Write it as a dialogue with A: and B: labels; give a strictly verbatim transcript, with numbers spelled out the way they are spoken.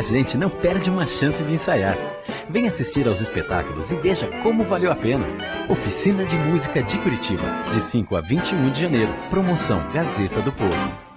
A: A gente não perde uma chance de ensaiar. Venha assistir aos espetáculos e veja como valeu a pena. Oficina de Música de Curitiba, de cinco a vinte e um de janeiro. Promoção Gazeta do Povo.